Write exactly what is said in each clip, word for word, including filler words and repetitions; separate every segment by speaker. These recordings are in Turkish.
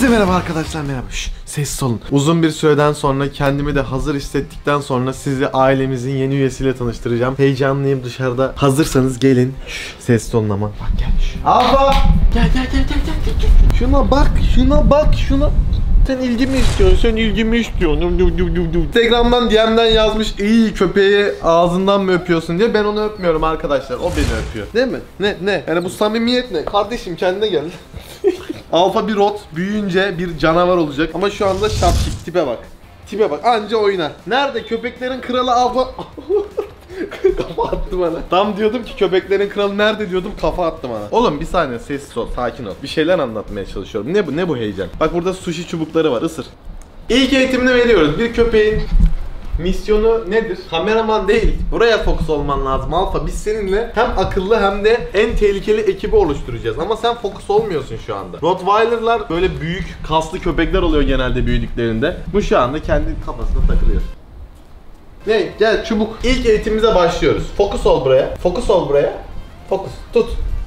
Speaker 1: Hepinize merhaba arkadaşlar, merhaba. Şş, sessiz olun. Uzun bir süreden sonra kendimi de hazır hissettikten sonra sizi ailemizin yeni üyesiyle tanıştıracağım. Heyecanlıyım, dışarıda. Hazırsanız gelin. Şş, sessiz olun ama. Bak gel. Alfa! Gel gel gel gel gel gel. Şuna bak, şuna bak, şuna. Sen ilgimi istiyorsun, sen ilgimi istiyorsun. Instagram'dan D M'den yazmış, iyi köpeği ağzından mı öpüyorsun diye. Ben onu öpmüyorum arkadaşlar, o beni öpüyor. Değil mi? Ne ne? Yani bu samimiyet ne? Kardeşim kendine gel. Alfa bir rot, büyüyünce bir canavar olacak. Ama şu anda şapşik, tipe bak. Tipe bak, anca oynar. Nerede köpeklerin kralı Alfa? Kafa attı bana. Tam diyordum ki köpeklerin kralı nerede diyordum, kafa attı bana. Oğlum bir saniye, sessiz ol, sakin ol. Bir şeyler anlatmaya çalışıyorum. Ne bu, ne bu heyecan? Bak burada sushi çubukları var, ısır. İlk eğitimini veriyoruz. Bir köpeğin misyonu nedir? Kameraman değil. Buraya fokus olman lazım Alfa. Biz seninle hem akıllı hem de en tehlikeli ekibi oluşturacağız. Ama sen fokus olmuyorsun şu anda. Rottweiler'lar böyle büyük, kaslı köpekler oluyor genelde büyüdüklerinde. Bu şu anda kendi kafasına takılıyor. Ne? Gel çubuk. İlk eğitimimize başlıyoruz. Fokus ol buraya. Fokus ol buraya. Fokus. Tut.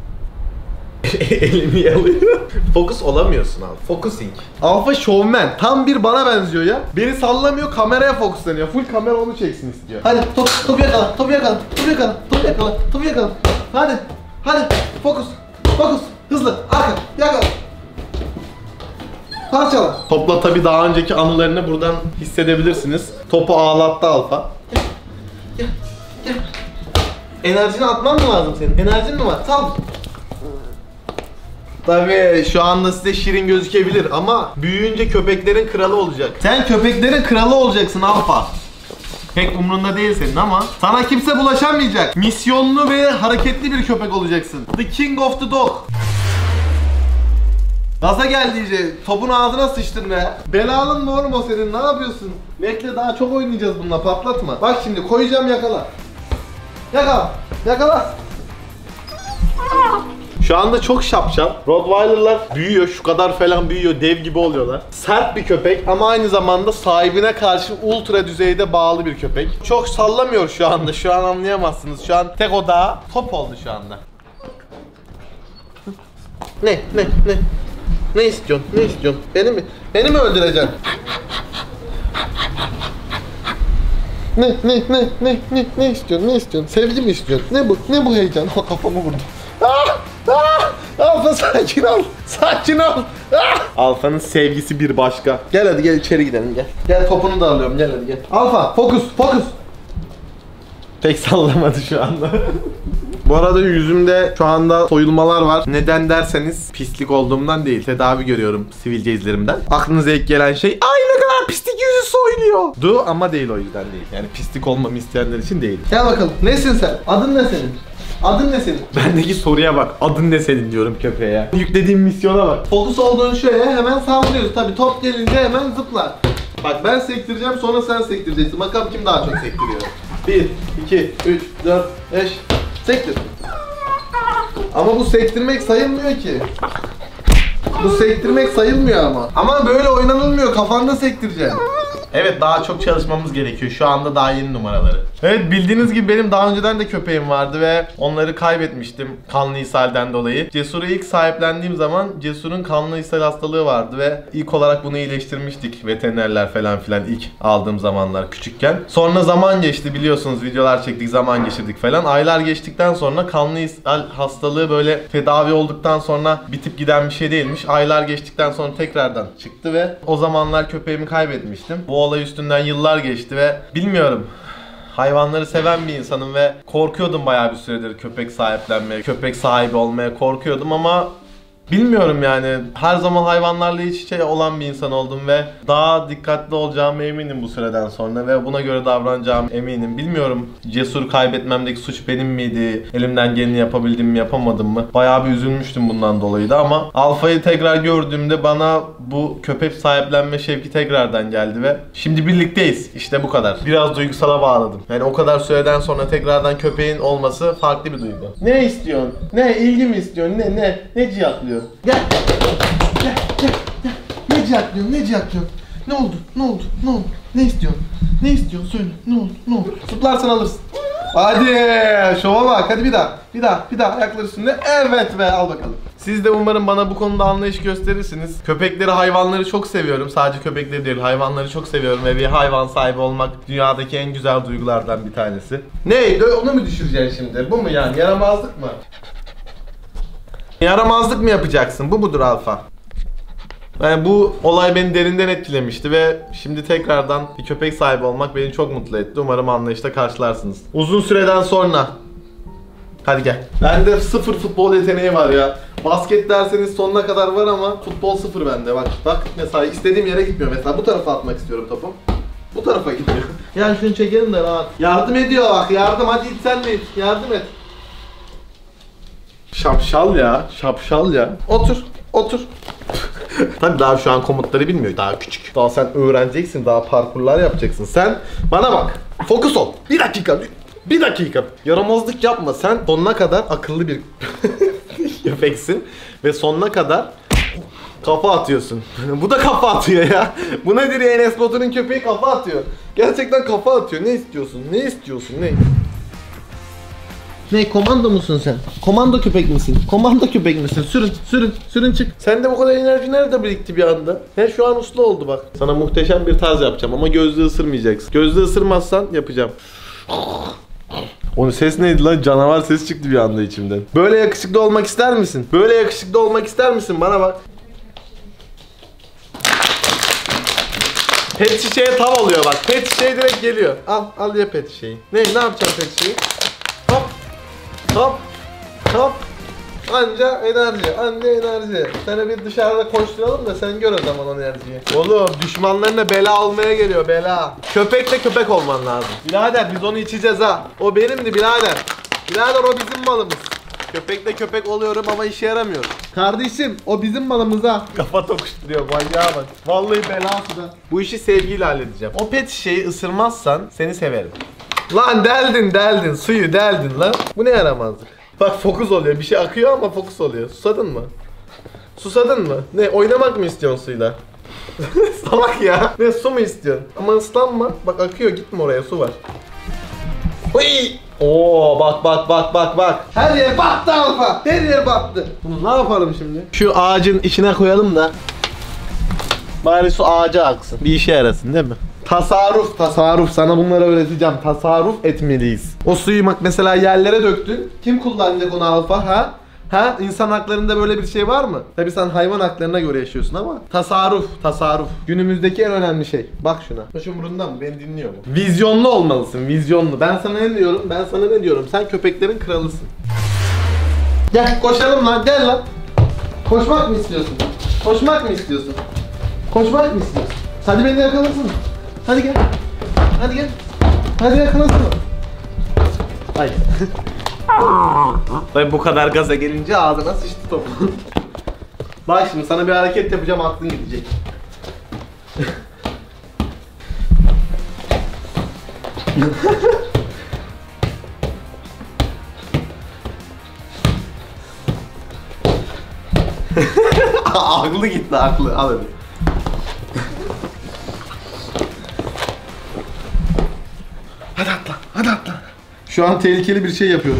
Speaker 1: Elimi yalıyor. Fokus olamıyorsun abi. Focusing. Alfa şovmen. Tam bir bana benziyor ya. Beni sallamıyor, kameraya fokuslanıyor. Full kamera onu çeksin istiyor. Hadi top, topu yakala, topu yakala, topu yakala, topu yakala, topu yakala. Hadi, hadi. Fokus, fokus. Hızlı, arka, yakala. Parçala. Topla tabi daha önceki anılarını buradan hissedebilirsiniz. Topu ağlattı Alfa. Gel, gel, gel. Enerjini atman mı lazım senin? Enerjin mi var? Sal. Tabii şu anda size şirin gözükebilir ama büyüyünce köpeklerin kralı olacak. Sen köpeklerin kralı olacaksın Alfa. Pek umrunda değil senin ama sana kimse bulaşamayacak. Misyonlu ve hareketli bir köpek olacaksın. The King of the Dog. Gaza gel diyecek. Topun ağzına sıçtın be. Belalın mı oğlum o senin? Ne yapıyorsun? Bekle, daha çok oynayacağız bununla, patlatma. Bak şimdi koyacağım, yakala. Yakala. Yakala. Şu anda çok şapşal. Rottweiler'lar büyüyor, şu kadar falan büyüyor, dev gibi oluyorlar. Sert bir köpek ama aynı zamanda sahibine karşı ultra düzeyde bağlı bir köpek. Çok sallamıyor şu anda, şu an anlayamazsınız. Şu an tek odağı top oldu şu anda. Ne, ne, ne? Ne istiyorsun, ne istiyorsun? Beni mi, beni mi öldüreceksin? Ne, ne, ne, ne, ne, ne istiyorsun, ne istiyorsun? Sevgi mi istiyorsun? Ne bu, ne bu heyecan? O kafamı vurdu. Ah! Ah! Alfa sakin ol. Sakin ol. Ah! Alfa'nın sevgisi bir başka. Gel hadi, gel içeri gidelim, gel. Gel, topunu da alıyorum, gel hadi gel. Alfa fokus, fokus. Pek sallamadı şu anda. Bu arada yüzümde şu anda soyulmalar var. Neden derseniz pislik olduğumdan değil. Tedavi görüyorum sivilce izlerimden. Aklınıza ilk gelen şey, ay ne kadar pislik yüzü soyuluyor. Du ama değil, o yüzden değil. Yani pislik olmamı isteyenler için değil. Gel bakalım, nesin sen? Adın ne senin? Adın ne senin? Bendeki soruya bak. Adın ne senin diyorum köpeğe. Yüklediğim misyona bak. Fokus olduğun şöyle hemen saldırıyoruz. Tabi top gelince hemen zıplar. Bak ben sektireceğim, sonra sen sektireceksin. Bakalım kim daha çok sektiriyor. bir, iki, üç, dört, beş. Sektir. Ama bu sektirmek sayılmıyor ki. Bu sektirmek sayılmıyor ama. Ama böyle oynanılmıyor. Kafanda sektireceksin. Evet, daha çok çalışmamız gerekiyor. Şu anda daha yeni numaraları. Evet, bildiğiniz gibi benim daha önceden de köpeğim vardı ve onları kaybetmiştim kanlı ishalden dolayı. Cesur'u ilk sahiplendiğim zaman Cesur'un kanlı ishal hastalığı vardı ve ilk olarak bunu iyileştirmiştik veterinerler falan filan ilk aldığım zamanlar küçükken. Sonra zaman geçti, biliyorsunuz, videolar çektik, zaman geçirdik falan. Aylar geçtikten sonra kanlı ishal hastalığı böyle tedavi olduktan sonra bitip giden bir şey değilmiş. Aylar geçtikten sonra tekrardan çıktı ve o zamanlar köpeğimi kaybetmiştim. Bu olay üstünden yıllar geçti ve bilmiyorum, hayvanları seven bir insanım ve korkuyordum bayağı bir süredir köpek sahiplenmeye, köpek sahibi olmaya korkuyordum ama bilmiyorum yani, her zaman hayvanlarla iç içe olan bir insan oldum ve daha dikkatli olacağıma eminim bu süreden sonra ve buna göre davranacağım eminim. Bilmiyorum, Cesur'u kaybetmemdeki suç benim miydi? Elimden geleni yapabildim mi, yapamadım mı? Bayağı bir üzülmüştüm bundan dolayı da ama Alfa'yı tekrar gördüğümde bana bu köpek sahiplenme şevki tekrardan geldi ve şimdi birlikteyiz. İşte bu kadar. Biraz duygusala bağladım. Yani o kadar süreden sonra tekrardan köpeğin olması farklı bir duygu. Ne istiyorsun? Ne ilgi mi istiyorsun? Ne ne ne cihatlıyor? Gel. Gel, gel, gel. Ne cihatlıyorsun? Ne cihatlıyorsun? Ne oldu? Ne oldu? Ne oldu? Ne istiyorsun? Ne istiyorsun? Söyle. Ne oldu? Ne oldu? Zıplarsan alırsın. Hadi. Şova bak. Hadi bir daha. Bir daha. Bir daha. Ayaklar üstünde. Evet be. Al bakalım. Siz de umarım bana bu konuda anlayış gösterirsiniz. Köpekleri, hayvanları çok seviyorum. Sadece köpekleri değil, hayvanları çok seviyorum ve bir hayvan sahibi olmak dünyadaki en güzel duygulardan bir tanesi. Neydi? Onu mu düşüreceksin şimdi? Bu mu yani? Yaramazlık mı? Yaramazlık mı yapacaksın? Bu mudur Alfa? Yani bu olay beni derinden etkilemişti ve şimdi tekrardan bir köpek sahibi olmak beni çok mutlu etti. Umarım anlayışla karşılarsınız. Uzun süreden sonra. Hadi gel. Bende sıfır futbol yeteneği var ya. Basket derseniz sonuna kadar var ama futbol sıfır bende. Bak bak mesela istediğim yere gitmiyor. Mesela bu tarafa atmak istiyorum topu. Bu tarafa gidiyor. Yani şunu çekelim de rahat. Yardım ediyor bak, yardım, hadi it sen de it. Yardım et. Şapşal ya, şapşal ya. Otur, otur. Tabii daha şu an komutları bilmiyor, daha küçük. Daha sen öğreneceksin, daha parkurlar yapacaksın. Sen bana bak, fokus ol. Bir dakika, bir, bir dakika. Yaramazlık yapma, sen sonuna kadar akıllı bir köpeksin. Ve sonuna kadar kafa atıyorsun. Bu da kafa atıyor ya. Bu nedir ya, Enes Batur'un köpeği kafa atıyor. Gerçekten kafa atıyor, ne istiyorsun, ne istiyorsun, ne? Ne, komando musun sen? Komando köpek misin? Komando köpek misin? Sürün, sürün, sürün çık. Sende bu kadar enerji nerede birikti bir anda? He, şu an uslu oldu bak. Sana muhteşem bir tarz yapacağım ama gözlüğü ısırmayacaksın. Gözlüğü ısırmazsan yapacağım. Onun ses neydi lan? Canavar sesi çıktı bir anda içimden. Böyle yakışıklı olmak ister misin? Böyle yakışıklı olmak ister misin? Bana bak. Pet şişeye tav oluyor bak. Pet şişeye direkt geliyor. Al, al ye pet şişeyi. Ne, ne yapacağım pet şişeyi? Hop. Hop, hop, anca enerji, anca enerji. Seni bir dışarıda koşturalım da sen gör o zaman o enerjiyi. Oğlum düşmanlarına bela olmaya geliyor, bela. Köpekle köpek olman lazım. Birader biz onu içeceğiz ha. O benimdi birader. Birader o bizim malımız. Köpekle köpek oluyorum ama işe yaramıyor. Kardeşim o bizim malımız ha. Kafa tokuşturuyor manyağa bak. Vallahi belası da. Bu işi sevgiyle halledeceğim. O pet şişeyi ısırmazsan seni severim. Lan deldin deldin suyu deldin lan. Bu ne yaramazlık. Bak fokus oluyor, bir şey akıyor ama fokus oluyor. Susadın mı? Susadın mı? Ne, oynamak mı istiyorsun suyla? Salak ya. Ne, su mu istiyorsun? Ama ıslanma. Bak akıyor, gitme oraya, su var. Uy! Oo bak bak bak bak bak. Her yer battı Alfa. Her yer battı. Bunu ne yapalım şimdi? Şu ağacın içine koyalım da bari su ağaca aksın. Bir işe yarasın değil mi? Tasarruf, tasarruf. Sana bunları öğreteceğim. Tasarruf etmeliyiz. O suyu bak mesela yerlere döktün. Kim kullanacak onu Alfa ha? Ha? İnsan haklarında böyle bir şey var mı? Tabii sen hayvan haklarına göre yaşıyorsun ama tasarruf, tasarruf. Günümüzdeki en önemli şey. Bak şuna. Baş umurunda mı? Beni dinliyor mu? Vizyonlu olmalısın, vizyonlu. Ben sana ne diyorum? Ben sana ne diyorum? Sen köpeklerin kralısın. Gel koşalım lan, gel lan. Koşmak mı istiyorsun? Koşmak mı istiyorsun? Koşmak mı istiyorsun? Hadi beni yakalasın. Hadi gel. Hadi gel. Hadi yakalasın. Hayır. Tabii bu kadar gaza gelince ağzına sıçtı topu. Bak şimdi sana bir hareket yapacağım, aklın gidecek. Aklı gitti, aklı. Al hadi. Hadi atla, hadi atla. Şu an tehlikeli bir şey yapıyorum.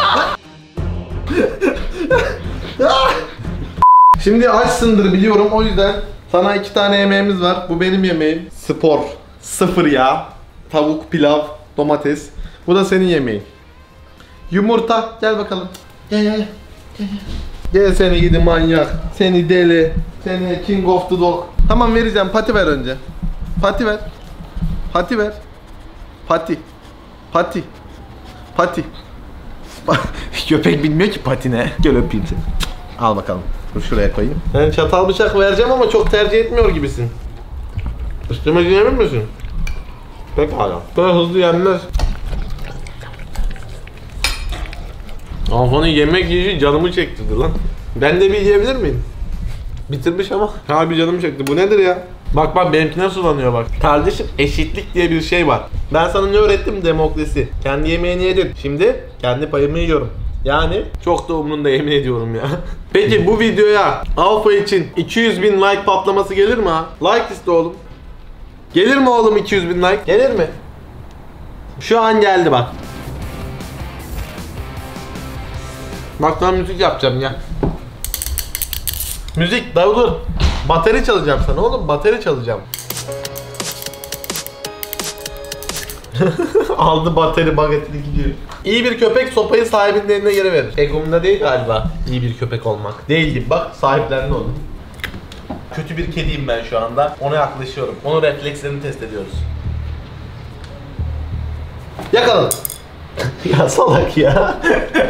Speaker 1: Şimdi açsındır biliyorum, o yüzden sana iki tane yemeğimiz var. Bu benim yemeğim. Spor, sıfır yağ, tavuk, pilav, domates. Bu da senin yemeğin. Yumurta, gel bakalım. Gel gel. Gel, gel seni gidi manyak. Seni deli. Seni king of the dog. Tamam vereceğim, pati ver önce. Pati ver. Pati ver. Pati. Pati. Pati. Köpek bilmiyor ki pati ne. Gel öpeyim seni. Al bakalım. Dur şuraya koyayım. Yani çatal bıçak vereceğim ama çok tercih etmiyor gibisin. Üstüme giyebilir misin? Pekala. Böyle hızlı yenmez. Alfan'ın yemek yiyişi canımı çektirdi lan. Ben de bir yiyebilir miyim? Bitirmiş ama. Abi canım çekti. Bu nedir ya? Bak bak benimkine sulanıyor bak. Kardeşim eşitlik diye bir şey var. Ben sana ne öğrettim? Demokrasi. Kendi yemeğini yedin. Şimdi kendi payımı yiyorum. Yani çok da umurumda, yemin ediyorum ya. Peki bu videoya Alfa için iki yüz bin like patlaması gelir mi ha? Like iste oğlum. Gelir mi oğlum iki yüz bin like? Gelir mi? Şu an geldi bak. Bak sana müzik yapacağım ya. Müzik dur. Bateri çalacağım sana oğlum, bateri çalacağım. Aldı bateri bagetini gidiyor. İyi bir köpek sopayı sahibinin eline geri verir. Egomda değil galiba iyi bir köpek olmak. Değil gibi bak, sahiplendi onu. Kötü bir kediyim ben şu anda. Ona yaklaşıyorum. Onun reflekslerini test ediyoruz. Yakaladım. Ya salak ya.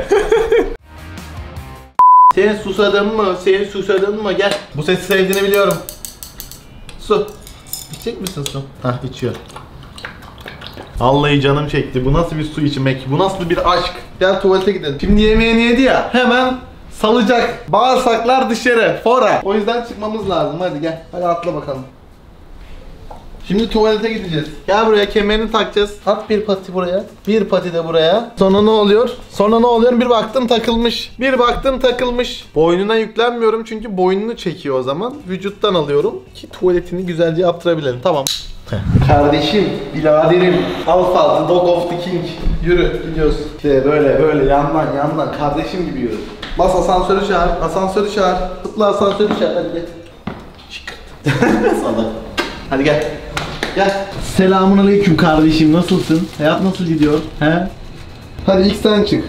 Speaker 1: Senin susadın mı? Senin susadın mı? Gel. Bu sesi sevdiğini biliyorum. Su. İçecek misin su? Hah, içiyor. Vallahi canım çekti. Bu nasıl bir su içmek? Bu nasıl bir aşk? Gel tuvalete gidelim. Şimdi yemeğini yedi ya. Hemen salacak. Bağırsaklar dışarı. Fora. O yüzden çıkmamız lazım. Hadi gel. Hadi atla bakalım. Şimdi tuvalete gideceğiz. Gel buraya, kemerini takacağız. At bir pati buraya. Bir pati de buraya. Sonra ne oluyor? Sonra ne oluyor? Bir baktım takılmış. Bir baktım takılmış. Boynuna yüklenmiyorum çünkü boynunu çekiyor o zaman. Vücuttan alıyorum ki tuvaletini güzelce yaptırabilelim. Tamam. Kardeşim, biraderim, Alpha, the dog of the king. Yürü, gidiyoruz. İşte böyle böyle yandan yandan kardeşim gibi yürü. Bas asansörü çağır, asansörü çağır. Tıkla asansörü çağır, hadi gel. Çıkart. Salak. Hadi gel. Gel. Selamünaleyküm kardeşim, nasılsın? Hayat nasıl gidiyor? He? Hadi ilk sen çık.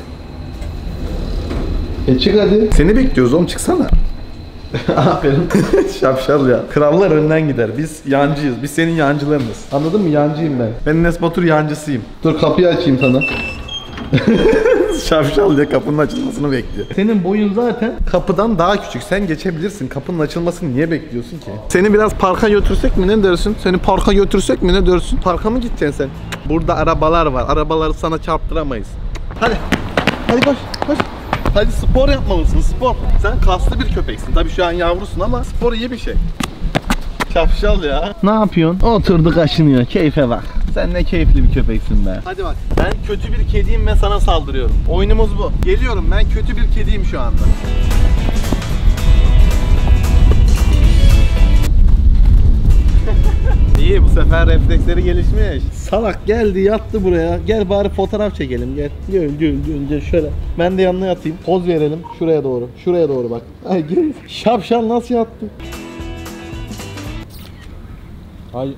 Speaker 1: E çık hadi. Seni bekliyoruz oğlum, çıksana. Aferin. Şapşal ya. Krallar önden gider. Biz yancıyız. Biz senin yancılarınız. Anladın mı? Yancıyım ben. Ben Enes Batur yancısıyım. Dur kapıyı açayım sana. Şapşal ya, kapının açılmasını bekliyor. Senin boyun zaten kapıdan daha küçük. Sen geçebilirsin. Kapının açılmasını niye bekliyorsun ki? Seni biraz parka götürsek mi, ne dersin? Seni parka götürsek mi, ne dersin? Parka mı gideceksin sen? Burada arabalar var. Arabaları sana çarptıramayız. Hadi. Hadi koş. Koş. Hadi spor yapmalısın, spor. Sen kaslı bir köpeksin. Tabii şu an yavrusun ama spor iyi bir şey. Şapşal ya. Ne yapıyorsun? Oturdu kaşınıyor. Keyfe bak. Sen ne keyifli bir köpeksin be. Hadi bak. Ben kötü bir kediyim ve sana saldırıyorum. Oyunumuz bu. Geliyorum, ben kötü bir kediyim şu anda. İyi, bu sefer refleksleri gelişmiş. Salak geldi, yattı buraya. Gel bari fotoğraf çekelim, gel. Gel gel gel, gel şöyle. Ben de yanına yatayım. Poz verelim. Şuraya doğru. Şuraya doğru bak. Ay gel. Şapşal nasıl yattı? Ay.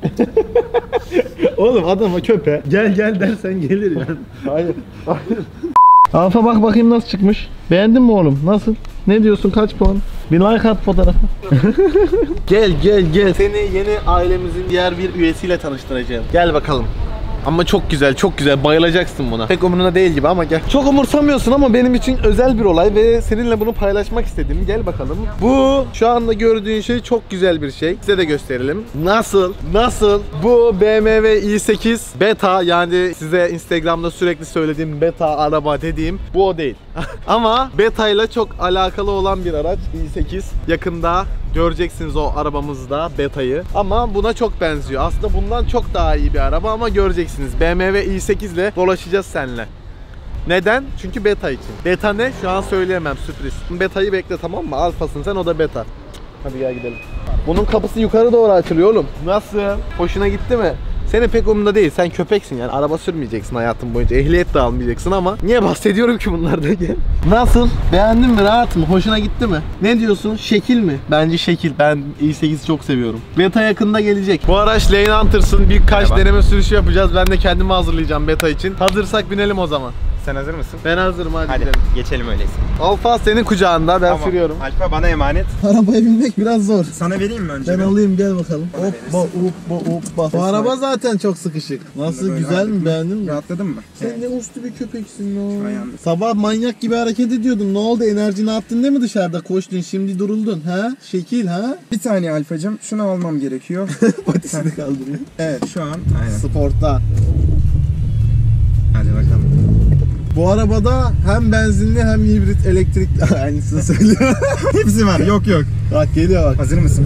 Speaker 1: Oğlum adama köpe gel gel dersen gelir yani. Hayır. Hayır. Alfa bak bakayım nasıl çıkmış. Beğendin mi oğlum? Nasıl? Ne diyorsun, kaç puan? Bir like at fotoğrafı. Gel gel gel. Seni yeni ailemizin diğer bir üyesiyle tanıştıracağım. Gel bakalım. Ama çok güzel, çok güzel. Bayılacaksın buna. Pek umuruna değil gibi ama gel. Çok umursamıyorsun ama benim için özel bir olay ve seninle bunu paylaşmak istedim. Gel bakalım. Bu şu anda gördüğün şey çok güzel bir şey. Size de gösterelim. Nasıl? Nasıl? Bu B M W i sekiz beta, yani size Instagram'da sürekli söylediğim beta araba dediğim bu o değil. Ama beta ile çok alakalı olan bir araç i sekiz. Yakında göreceksiniz o arabamızda betayı. Ama buna çok benziyor. Aslında bundan çok daha iyi bir araba ama göreceksiniz. B M W i sekiz ile dolaşacağız seninle. Neden? Çünkü beta için. Beta ne? Şu an söyleyemem, sürpriz. Betayı bekle, tamam mı? Alfasın sen, o da beta. Hadi gel gidelim. Bunun kapısı yukarı doğru açılıyor oğlum. Nasıl? Hoşuna gitti mi? Senin pek umurunda değil. Sen köpeksin yani. Araba sürmeyeceksin hayatın boyunca. Ehliyet de almayacaksın ama niye bahsediyorum ki bunlardan? Gel. Nasıl? Beğendin mi? Rahat mı? Hoşuna gitti mi? Ne diyorsun? Şekil mi? Bence şekil. Ben i sekizi çok seviyorum. Beta yakında gelecek. Bu araç Lane Hunters'ın birkaç Merhaba. deneme sürüşü yapacağız. Ben de kendimi hazırlayacağım beta için. Hazırsak binelim o zaman.
Speaker 2: Sen hazır mısın?
Speaker 1: Ben hazırım, hadi, hadi gidelim.
Speaker 2: Geçelim öyleyse.
Speaker 1: Alfa senin kucağında, ben tamam. sürüyorum.
Speaker 2: Alfa bana emanet.
Speaker 1: Arabaya binmek biraz zor.
Speaker 2: Sana vereyim mi önce?
Speaker 1: Ben
Speaker 2: ben?
Speaker 1: alayım, gel bakalım. Hoppa hoppa hoppa. Bu araba zaten çok sıkışık. Nasıl, güzel mi, beğendin mi?
Speaker 2: Rahatladın mı?
Speaker 1: Sen evet. Ne uslu bir köpeksin lan. Sabah manyak gibi hareket ediyordun. Ne oldu, enerjini attın değil mi dışarıda, koştun, şimdi duruldun ha? Şekil ha?
Speaker 2: Bir saniye Alfacığım, şunu almam gerekiyor.
Speaker 1: Patisini kaldırıyor.
Speaker 2: Evet şu an aynen.
Speaker 1: Sportta.
Speaker 2: Hadi bakalım.
Speaker 1: Bu arabada hem benzinli hem hibrit elektrikli aynısını söylüyor.
Speaker 2: Hepsi var, yok yok.
Speaker 1: Bak geliyor bak.
Speaker 2: Hazır mısın?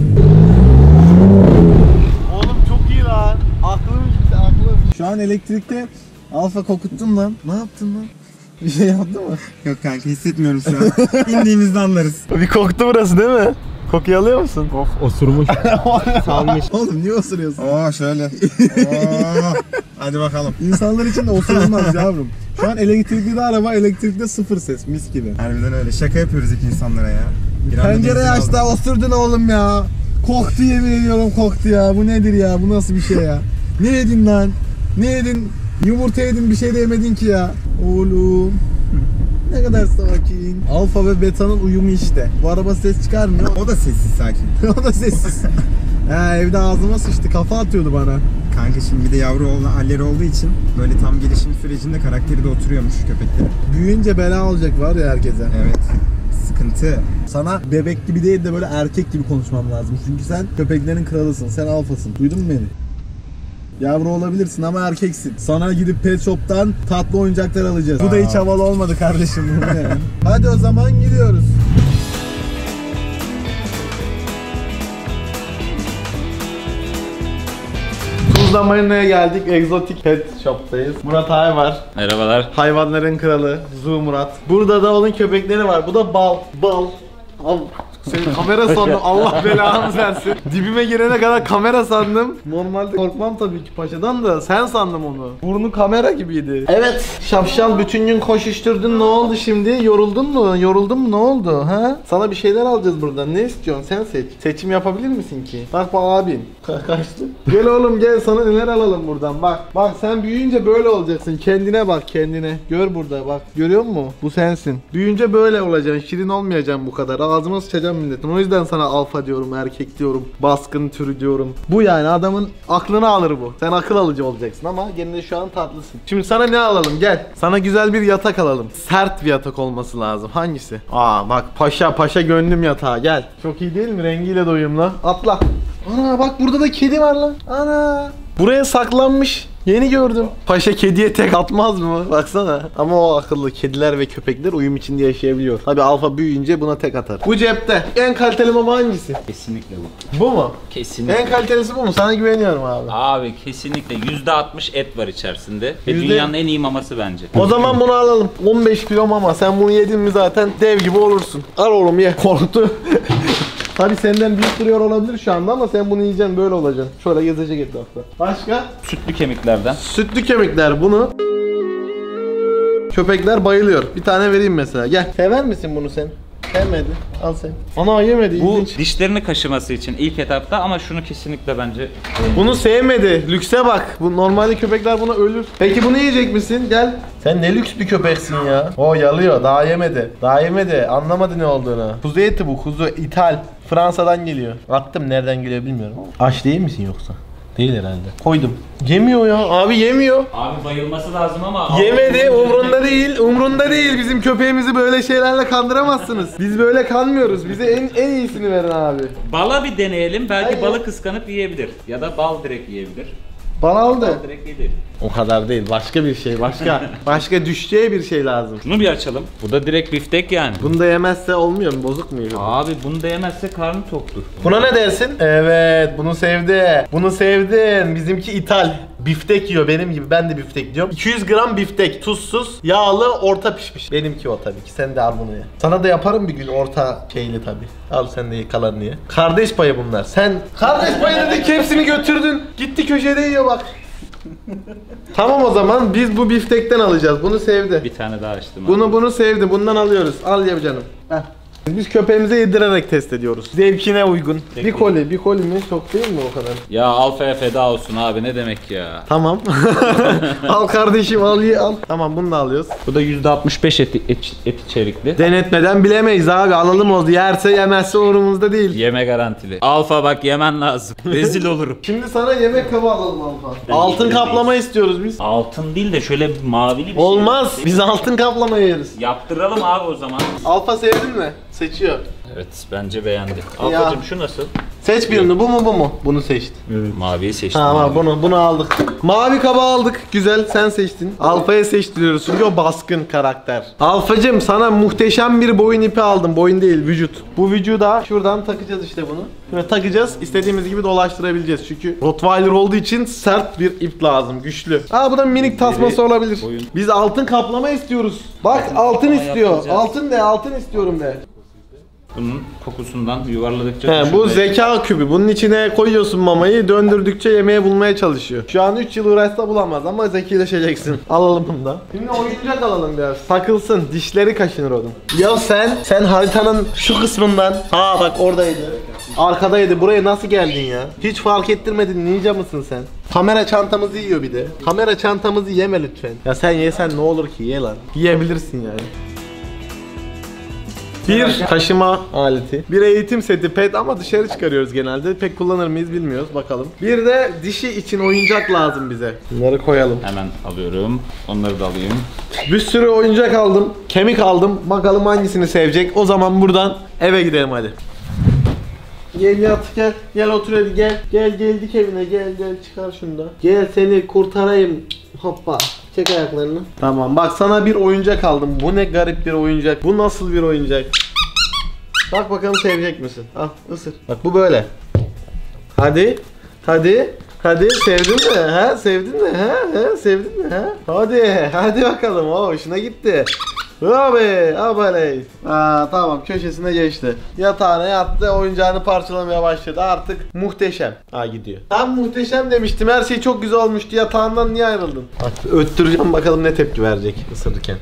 Speaker 1: Oğlum çok iyi lan. Aklım gitti, aklım. Şu an elektrikte. Alfa kokuttun lan. Ne yaptın lan? Bir şey yaptı mı?
Speaker 2: Yok kanka, hissetmiyorum şu an. İndiğimizde anlarız.
Speaker 1: Bir koktu burası değil mi? Kokuyu alıyor musun?
Speaker 2: Of, osurmuş. Salmış.
Speaker 1: Oğlum niye osuruyorsun?
Speaker 2: Oo şöyle. Oo. Hadi bakalım.
Speaker 1: İnsanlar için de osurulmaz yavrum. Şu an elektrikli de araba, elektrikte sıfır ses, mis gibi.
Speaker 2: Harbiden öyle. Şaka yapıyoruz iki insanlara ya. Bir anda
Speaker 1: Pencereyi
Speaker 2: benzin
Speaker 1: açtı,
Speaker 2: aldım.
Speaker 1: osurdun oğlum ya. Koktu, yemin ediyorum koktu ya. Bu nedir ya? Bu nasıl bir şey ya? Ne yedin lan? Ne yedin? Yumurta yedin, bir şey de yemedin ki ya. Oğlum. Ne kadar sakin. Alfa ve beta'nın uyumu işte. Bu araba ses çıkarmıyor.
Speaker 2: O da sessiz sakin.
Speaker 1: O da sessiz. Ha, evde ağzıma sıçtı, kafa atıyordu bana.
Speaker 2: Kanka şimdi bir de yavru oğlan Aller olduğu için böyle tam gelişim sürecinde karakteri de oturuyormuş köpeklerin.
Speaker 1: Büyüyünce bela olacak var ya herkese.
Speaker 2: Evet. Sıkıntı.
Speaker 1: Sana bebek gibi değil de böyle erkek gibi konuşmam lazım. Çünkü sen köpeklerin kralısın, sen alfasın. Duydun mu beni? Yavru olabilirsin ama erkeksin. Sana gidip pet shop'tan tatlı oyuncaklar alacağız. Bu da hiç havalı olmadı kardeşim. Bu ne yani? Hadi o zaman gidiyoruz. Tuzla Marina'ya geldik. Egzotik Pet Shop'tayız. Murat Ay var.
Speaker 3: Merhabalar.
Speaker 1: Hayvanların kralı Zu Murat. Burada da onun köpekleri var. Bu da Bal. Bal. Al. Senin kamera sandım. Allah belanı versin. Dibime girene kadar kamera sandım. Normalde korkmam tabii ki paşadan da sen sandım onu. Burnu kamera gibiydi. Evet. Şapşal bütün gün koşuşturdun. Ne oldu şimdi? Yoruldun mu? Yoruldun mu? Ne oldu? Ha? Sana bir şeyler alacağız buradan. Ne istiyorsun? Sen seç. Seçim yapabilir misin ki? Bak bak abin. Ka- kaçtı. Gel oğlum gel, sana neler alalım buradan. Bak. Bak sen büyüyünce böyle olacaksın. Kendine bak, kendine. Gör burada bak. Görüyor musun? Bu sensin. Büyüyünce böyle olacaksın. Şirin olmayacaksın bu kadar. Ağzıma sıçacağım milletin. O yüzden sana alfa diyorum, erkek diyorum, baskın türü diyorum. Bu yani adamın aklını alır bu. Sen akıl alıcı olacaksın ama gene de şu an tatlısın. Şimdi sana ne alalım? Gel. Sana güzel bir yatak alalım. Sert bir yatak olması lazım. Hangisi? Aa bak, paşa paşa gönlüm yatağı. Gel. Çok iyi değil mi? Rengiyle de uyumlu. Atla. Ana bak, burada da kedi var lan. Ana. Buraya saklanmış. Yeni gördüm. Paşa kediye tek atmaz mı? Baksana. Ama o akıllı. Kediler ve köpekler uyum içinde yaşayabiliyor. Tabi alfa büyüyünce buna tek atar. Bu cepte. En kaliteli mama hangisi?
Speaker 3: Kesinlikle bu.
Speaker 1: Bu mu?
Speaker 3: Kesinlikle.
Speaker 1: En kalitelisi bu mu? Sana güveniyorum abi.
Speaker 3: Abi kesinlikle yüzde altmış et var içerisinde. Ve
Speaker 1: Yüzde-
Speaker 3: dünyanın en iyi maması bence.
Speaker 1: O zaman bunu alalım. on beş kilo mama. Sen bunu yedin mi zaten dev gibi olursun. Al oğlum ye. Korktu. Tabi senden büyük duruyor olabilir şu anda ama sen bunu yiyeceksin, böyle olacaksın. Şöyle gezecek etrafta. Başka?
Speaker 3: Sütlü kemiklerden.
Speaker 1: Sütlü kemikler, bunu köpekler bayılıyor. Bir tane vereyim mesela. Gel. Sever misin bunu sen? Sevmedi. Al sen. Ana yemedi.
Speaker 3: Bu
Speaker 1: ilginç.
Speaker 3: dişlerini kaşıması için ilk etapta ama şunu kesinlikle bence
Speaker 1: Bunu sevmedi. Lükse bak. Bu normalde köpekler buna ölür. Peki bunu yiyecek misin? Gel. Sen ne lüks bir köpeksin ya. O yalıyor. Daha yemedi. Daha yemedi. Anlamadı ne olduğunu. Kuzu eti bu. Kuzu. İthal. Fransa'dan geliyor. Attım, nereden geliyor bilmiyorum. Aç değil misin yoksa? Değil herhalde. Koydum. Yemiyor ya. Abi yemiyor.
Speaker 3: abi bayılması lazım ama
Speaker 1: Yemedi, umrunda değil, umrunda değil. Bizim köpeğimizi böyle şeylerle kandıramazsınız. Biz böyle kanmıyoruz. Bize en en iyisini verin abi.
Speaker 3: Bala bir deneyelim. Belki
Speaker 1: Hayır.
Speaker 3: balı kıskanıp yiyebilir. Ya da bal direkt yiyebilir.
Speaker 1: Bana al da.
Speaker 3: Bal direkt yedi.
Speaker 1: O kadar değil. Başka bir şey. Başka. Başka düşeceği bir şey lazım.
Speaker 3: Şunu bir açalım. Bu da direkt biftek yani.
Speaker 1: Bunu da yemezse olmuyor mu? Bozuk mu yiyor?
Speaker 3: Abi bunu da yemezse karnı toktur.
Speaker 1: Buna ne dersin? Evet, bunu sevdi. Bunu sevdin. Bizimki ithal. Biftek yiyor benim gibi. Ben de biftek diyorum. iki yüz gram biftek, tuzsuz, yağlı, orta pişmiş. Benimki o tabii ki. Sen de al bunu ye. Sana da yaparım bir gün orta şeyli tabii. Al sen de ye, kalanını ye. Kardeş payı bunlar. Sen kardeş payı dedik, hepsini götürdün. Gitti köşede yiyor bak. Tamam, o zaman biz bu biftekten alacağız. Bunu sevdi.
Speaker 3: Bir tane daha açtım. abi.
Speaker 1: Bunu bunu sevdi. Bundan alıyoruz. Al ya canım. Heh. Biz köpeğimize yedirerek test ediyoruz. Zevkine uygun. Bir koli, bir koli mi? Çok değil mi o kadar?
Speaker 3: Ya alfaya feda olsun abi, ne demek ya.
Speaker 1: Tamam. Al kardeşim, al ye al. Tamam, bunu da alıyoruz.
Speaker 3: Bu da yüzde altmış beş et, et, et içerikli.
Speaker 1: Denetmeden bilemeyiz abi. Alalım oldu. Yerse yemezse umurumuzda değil.
Speaker 3: Yeme garantili. Alfa bak, yemen lazım. Rezil olurum.
Speaker 1: Şimdi sana yemek kabı alalım Alfa.
Speaker 3: Ben
Speaker 1: Altın
Speaker 3: yedim
Speaker 1: kaplama istiyoruz biz.
Speaker 3: Altın değil de şöyle mavili bir şey.
Speaker 1: Olmaz. Biz altın kaplama yeriz.
Speaker 3: Yaptıralım abi o zaman.
Speaker 1: Alfa sevdin mi? Seçiyor.
Speaker 3: Evet, bence beğendi. Alfacım şu nasıl?
Speaker 1: Seç birini. Bu mu bu mu? Bunu seçtin.
Speaker 3: Maviyi seçtim.
Speaker 1: Tamam,
Speaker 3: abi.
Speaker 1: bunu bunu aldık. Mavi kaba aldık. Güzel, sen seçtin. Alfa'ya seçtiriyoruz çünkü o baskın karakter. Alfacım, sana muhteşem bir boyun ipi aldım. Boyun değil, vücut. Bu vücuda şuradan takacağız işte bunu. Şöyle takacağız. İstediğimiz gibi dolaştırabileceğiz. Çünkü Rottweiler olduğu için sert bir ip lazım. Güçlü. Aa, bu da minik tasması olabilir.
Speaker 3: boyun.
Speaker 1: Biz altın kaplama istiyoruz. Bak, altın
Speaker 3: kaplama
Speaker 1: istiyor.
Speaker 3: yapacağız.
Speaker 1: Altın de, altın istiyorum de.
Speaker 3: Bunun kokusundan yuvarladıkça...
Speaker 1: He, bu
Speaker 3: düşünce-
Speaker 1: zeka kübü. Bunun içine koyuyorsun mamayı, döndürdükçe yemeğe bulmaya çalışıyor. Şu an üç yıl uğraşsa bulamaz ama zekileşeceksin. Alalım bunu da. Şimdi oyuncak alalım biraz. Takılsın, dişleri kaşınır onun. Ya sen, sen haritanın şu kısmından... Ha bak oradaydı. Arkadaydı. Buraya nasıl geldin ya? Hiç fark ettirmedin. Ninja mısın sen? Kamera çantamızı yiyor bir de. Kamera çantamızı yeme lütfen. Ya sen yesen ne olur ki, ye lan. Yiyebilirsin yani. Bir taşıma aleti. Bir eğitim seti pet ama dışarı çıkarıyoruz genelde. Pek kullanır mıyız bilmiyoruz, bakalım. Bir de dişi için oyuncak lazım bize. Bunları koyalım.
Speaker 3: Hemen alıyorum. Onları da alayım.
Speaker 1: Bir sürü oyuncak aldım. Kemik aldım. Bakalım hangisini sevecek. O zaman buradan eve gidelim hadi. Gel yat gel. Gel otur hadi gel. Gel geldik evine gel gel çıkar şunu da. Gel seni kurtarayım. Hoppa. Çek ayaklarını. Tamam bak sana bir oyuncak aldım. Bu ne garip bir oyuncak. Bu nasıl bir oyuncak? Bak bakalım sevecek misin? Al ısır. Bak bu böyle. Hadi. Hadi. Hadi sevdin mi? Ha? Sevdin mi? Ha? Ha? Sevdin mi? Ha? Hadi. Hadi bakalım. O hoşuna gitti. Abi, abaley. Aa, tamam köşesine geçti. Yatağına yattı, oyuncağını parçalamaya başladı. Artık muhteşem. Aa gidiyor. Tam muhteşem demiştim. Her şey çok güzel olmuştu. Yatağından niye ayrıldın? Bak öttüreceğim bakalım ne tepki verecek ısırırken.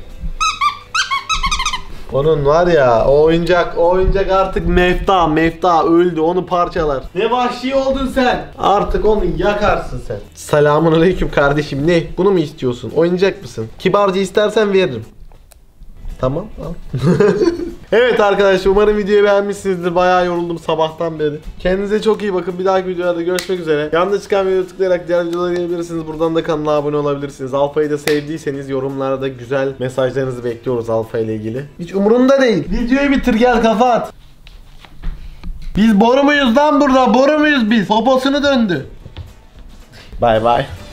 Speaker 1: Onun var ya o oyuncak, o oyuncak artık mefta, mefta öldü, onu parçalar. Ne vahşi oldun sen. Artık onu yakarsın sen. Selamun aleyküm kardeşim, ne? Bunu mu istiyorsun? Oyuncak mısın? Kibarca istersen veririm. Tamam al. Evet arkadaşlar umarım videoyu beğenmişsinizdir. Bayağı yoruldum sabahtan beri. Kendinize çok iyi bakın. Bir dahaki videolarda görüşmek üzere. Yanında çıkan videoya tıklayarak diğer videoları izleyebilirsiniz. Buradan da kanala abone olabilirsiniz. Alfa'yı da sevdiyseniz yorumlarda güzel mesajlarınızı bekliyoruz Alfa ile ilgili. Hiç umurunda değil. Videoyu bitir gel kafa at. Biz boru muyuz lan burada? Boru muyuz biz? Poposunu döndü. Bay bay.